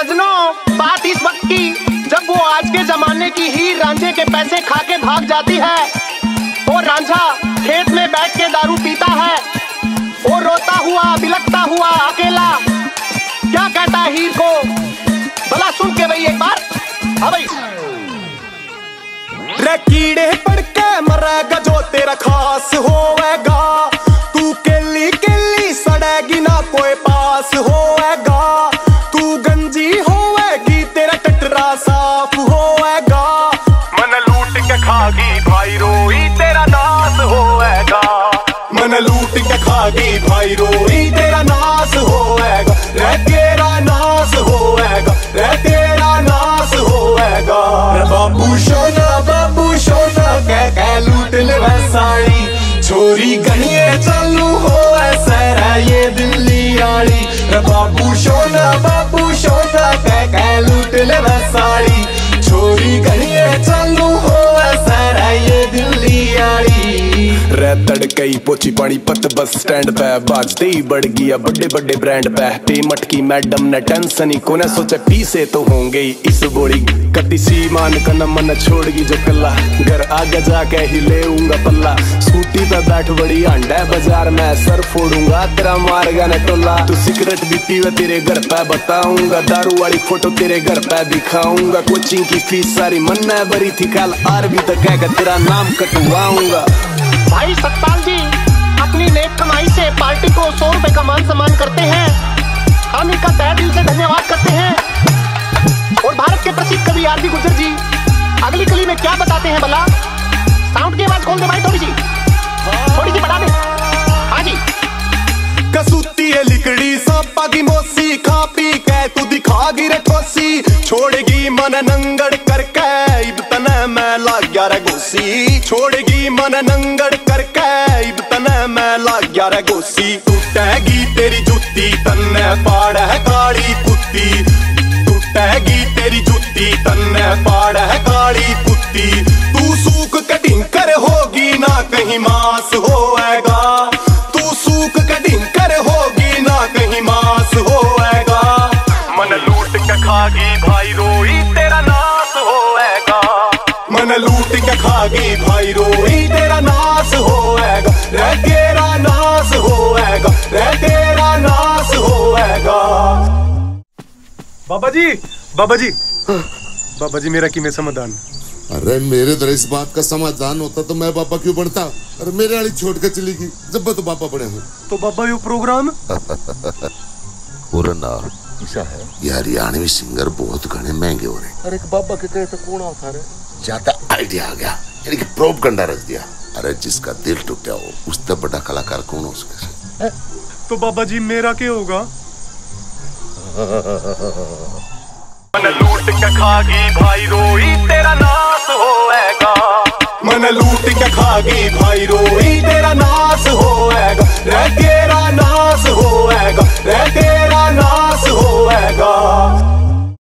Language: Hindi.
सजनों, बात इस वक्त की जब वो आज के जमाने की हीर रांझे के पैसे खा के भाग जाती है और रांझा खेत में बैठ के दारू पीता है और रोता हुआ बिलखता हुआ अकेला क्या कहता है हीर को, भला सुन के भाई एक बार। हाँ भाई। रे कीड़े पड़ के मरेगा जो तेरा खास होएगा, तू केली केली सड़ेगी ना कोई पास होएगा, तू गंजी होएगी तेरा टटरा साफ होएगा, मन लूट के खागी भाई रोई तेरा नाश होएगा, मन लूट के खागी भाई रोई तेरा नाश होएगा, रे तेरा नाश होएगा, रे तेरा नाश होएगा। बाबू सोना कह लूट ले वैसाड़ी छोरी गणिए चालू हो ऐसा ये दिल्ली आड़ी, बाबू सोना कह लूट ले वैसाड़ी छोरी गणिए चालू हो ऐसा ये दिल्ली आड़ी। रे तड़कई पोची पानी पत बस स्टैंड पे बाजते ही बढ़ गया बड़े बड़े ब्रांड पे, पेमट की मैडम ने टेंशन ही कोने सोचे पीसे तो होंगे ही इस बोड़ी कति सीमान का मन छोड़गी जो कल्ला, घर आगे जाके ही लेऊंगा पल्ला, स्कूटी पे बैठ बड़ी अंडा बाजार में सर फोड़ूंगा तेरा मारगा ने टोला, तू सिगरेट भी पीवे तेरे घर पे बताऊंगा, दारू वाली फोटो तेरे घर पे दिखाऊंगा, कोचिंग की फीस सारी मन भरी थी कल आरबी तक कहकर तेरा नाम कटवाऊंगा। भाई सतपाल जी अपनी नेक कमाई से पार्टी को 100 रुपए का मान सम्मान करते हैं, हम इनका तहे दिल से धन्यवाद करते हैं। और भारत के प्रसिद्ध कवि आर.डी. गुर्जर जी अगली कली में क्या बताते हैं भला, साउंड की आवाज खोल दे भाई थोड़ी सी बढ़ा दे। हाँ जी। कसूती है लिकड़ी सांपा की मोसी, खा पी के तू दिखागी रे ठोसी, छोड़ेगी मन नंगड़ करके इब तने मैं लाग गया रे गोसी, छोड़ेगी मन नंगड़ करके इब तने मैं लाग गया रे गोसी, टूटेगी तेरी जूती तन्ने पाड़ है काली कुत्ती, टूटेगी तेरी जूती तन्ने पाड़ है काली कुत्ती, तू सूख के ढिंकर होगी ना कहीं मांस होएगा, तू सूख के ढिंकर होगी ना कहीं मांस होएगा, मन लूट के खागी भाई रोई तेरा नाश होएगा, मन लूट के खागी भाई रोई तेरा नाश होएगा, रे तेरा नाश होएगा, रे तेरा नाश होएगा। बाबा जी मेरा कि में समाधान। अरे मेरे तरह इस बात का समाधान होता तो मैं बाबा क्यों बनता, अरे मेरे वाली छोड़ के चली गई जब तो बाबा बने हो तो बाबा यो प्रोग्राम पूरा ऐसा है यार, हरियाणवी सिंगर बहुत घने महंगे हो रहे, अरे बाबा के कहे तो कौन होता रे, ज्यादा आइडिया आ गया यानी कि प्रोपगंडा रच दिया, अरे जिसका दिल टूटा हो उससे बड़ा कलाकार कौन हो सकता। तो बाबा जी मेरा क्या होगा। मन लूट के खागी भाई रोई तेरा नाश होएगा, मन लूट के खागी भाई रोई तेरा नाश होएगा, रे तेरा नाश होएगा, रे तेरा नाश होएगा।